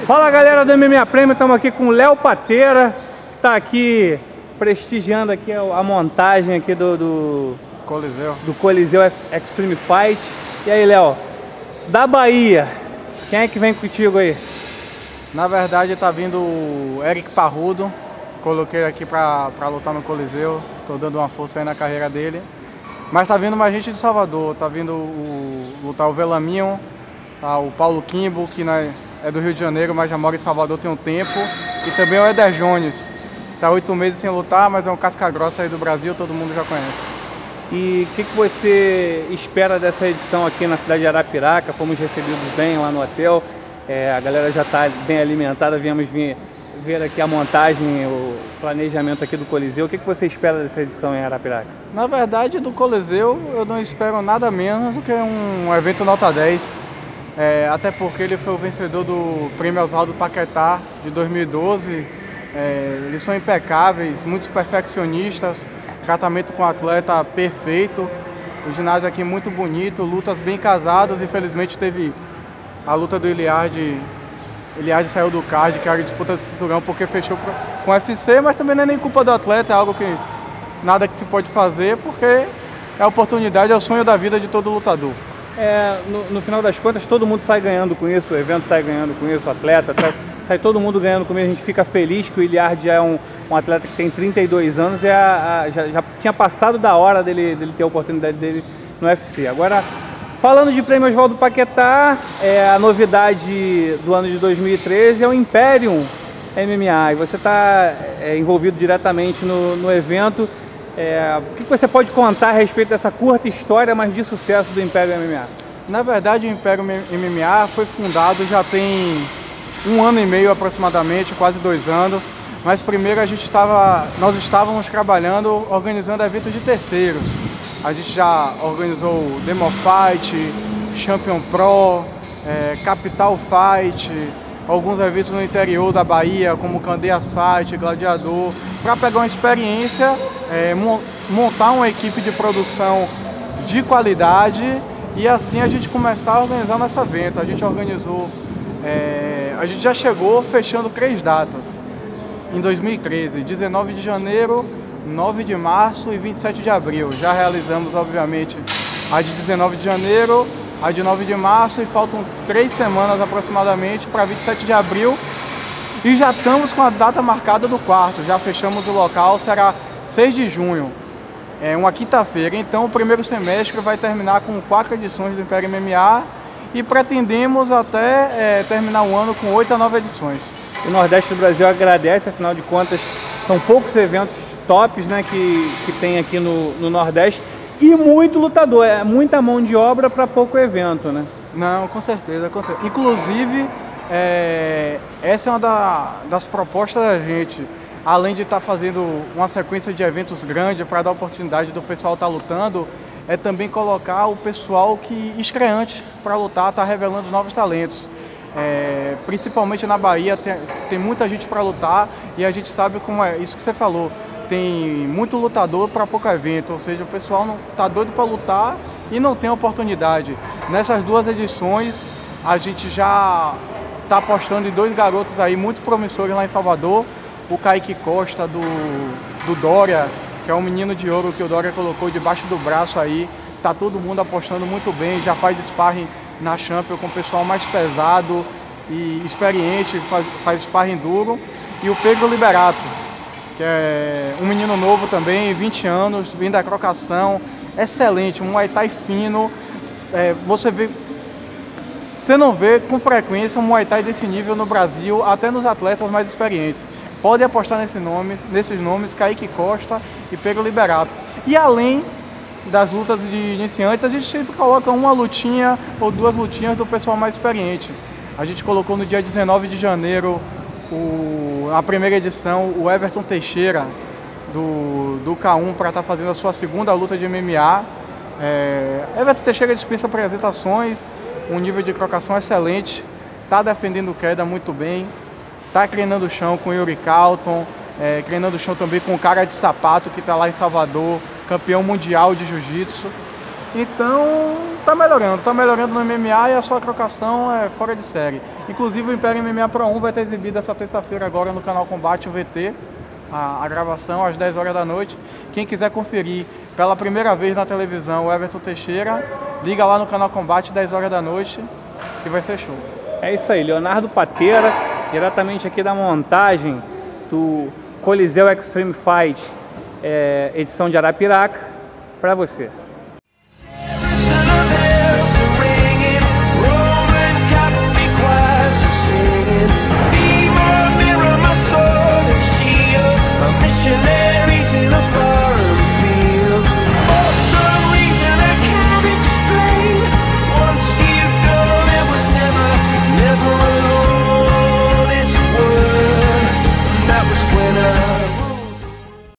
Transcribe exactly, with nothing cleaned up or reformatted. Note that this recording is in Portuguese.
Fala galera do M M A Premium, estamos aqui com o Léo Patera, que está aqui prestigiando aqui a montagem aqui do, do Coliseu, do Coliseu Extreme Fight. E aí, Léo, da Bahia, quem é que vem contigo aí? Na verdade está vindo o Eric Parrudo, coloquei aqui para lutar no Coliseu, estou dando uma força aí na carreira dele. Mas está vindo mais gente de Salvador, está vindo o, lutar o Velaminho, tá, o Paulo Kimbo, que nós, é do Rio de Janeiro, mas já mora em Salvador tem um tempo. E também o Eder Jones, que está oito meses sem lutar, mas é um casca grossa aí do Brasil, todo mundo já conhece. E o que, que você espera dessa edição aqui na cidade de Arapiraca? Fomos recebidos bem lá no hotel, é, a galera já está bem alimentada, viemos vir, ver aqui a montagem, o planejamento aqui do Coliseu. O que, que você espera dessa edição em Arapiraca? Na verdade, do Coliseu eu não espero nada menos do que um evento nota dez. É, até porque ele foi o vencedor do Prêmio Oswaldo Paquetá de dois mil e doze. É, eles são impecáveis, muitos perfeccionistas, tratamento com o atleta perfeito. O ginásio aqui muito bonito, lutas bem casadas. Infelizmente teve a luta do Iliard. Iliard saiu do card, que era a disputa de cinturão, porque fechou com o U F C, mas também não é nem culpa do atleta, é algo que nada que se pode fazer, porque é a oportunidade, é o sonho da vida de todo lutador. É, no, no final das contas, todo mundo sai ganhando com isso, o evento sai ganhando com isso, o atleta, sai, sai todo mundo ganhando com isso. A gente fica feliz que o Iliard já é um, um atleta que tem trinta e dois anos e a, a, já, já tinha passado da hora dele, dele ter a oportunidade dele no U F C. Agora, falando de Prêmio Oswaldo Paquetá, é, a novidade do ano de dois mil e treze é o Imperium M M A, e você está é, envolvido diretamente no, no evento. É, o que você pode contar a respeito dessa curta história, mas de sucesso do Império M M A? Na verdade, o Império M M A foi fundado já tem um ano e meio aproximadamente, quase dois anos. Mas primeiro a gente estava, nós estávamos trabalhando, organizando eventos de terceiros. A gente já organizou o Demo Fight, Champion Pro, é, Capital Fight, alguns eventos no interior da Bahia, como Candeias Fight, Gladiador, para pegar uma experiência, é, montar uma equipe de produção de qualidade e assim a gente começar a organizar nosso evento. A gente organizou, é, a gente já chegou fechando três datas em dois mil e treze, dezenove de janeiro, nove de março e vinte e sete de abril. Já realizamos, obviamente, a de dezenove de janeiro, a de nove de março e faltam três semanas aproximadamente para vinte e sete de abril. E já estamos com a data marcada do quarto, já fechamos o local, será seis de junho, é uma quinta-feira. Então o primeiro semestre vai terminar com quatro edições do Império M M A e pretendemos até é, terminar o ano com oito a nove edições. O Nordeste do Brasil agradece, afinal de contas, são poucos eventos tops, né, que, que tem aqui no, no Nordeste. E muito lutador, é muita mão de obra para pouco evento, né? Não, com certeza, com certeza. Inclusive, é, essa é uma da, das propostas da gente, além de estar tá fazendo uma sequência de eventos grandes para dar oportunidade do pessoal estar tá lutando, é também colocar o pessoal que estreante para lutar, tá revelando novos talentos. É, principalmente na Bahia tem, tem muita gente para lutar e a gente sabe como é isso que você falou. Tem muito lutador para pouco evento, ou seja, o pessoal não está doido para lutar e não tem oportunidade. Nessas duas edições, a gente já está apostando em dois garotos aí muito promissores lá em Salvador. O Kaique Costa, do, do Dória, que é um menino de ouro que o Dória colocou debaixo do braço aí. Tá todo mundo apostando muito bem, já faz sparring na Champions com o pessoal mais pesado e experiente, faz, faz sparring duro. E o Pedro Liberato, que é um menino novo também, vinte anos, vindo da trocação, excelente, um Muay Thai fino. É, você vê, você não vê com frequência um Muay Thai desse nível no Brasil, até nos atletas mais experientes. Pode apostar nesse nome, nesses nomes, Kaique Costa e Pedro Liberato. E além das lutas de iniciantes, a gente sempre coloca uma lutinha ou duas lutinhas do pessoal mais experiente. A gente colocou no dia dezenove de janeiro, O, a primeira edição, o Everton Teixeira, do, do K um, para estar tá fazendo a sua segunda luta de M M A. É, Everton Teixeira dispensa apresentações, um nível de trocação excelente, está defendendo queda muito bem, está treinando o chão com o Yuri Calton, é, treinando o chão também com o cara de sapato que está lá em Salvador, campeão mundial de jiu-jitsu. Então, tá melhorando, tá melhorando no M M A e a sua trocação é fora de série. Inclusive o Império M M A Pro um vai ter exibido essa terça-feira agora no canal Combate o V T, a, a gravação às dez horas da noite. Quem quiser conferir pela primeira vez na televisão o Everton Teixeira, liga lá no canal Combate dez horas da noite, que vai ser show. É isso aí, Leonardo Patera, diretamente aqui da montagem do Coliseu Extreme Fight, é, edição de Arapiraca, para você.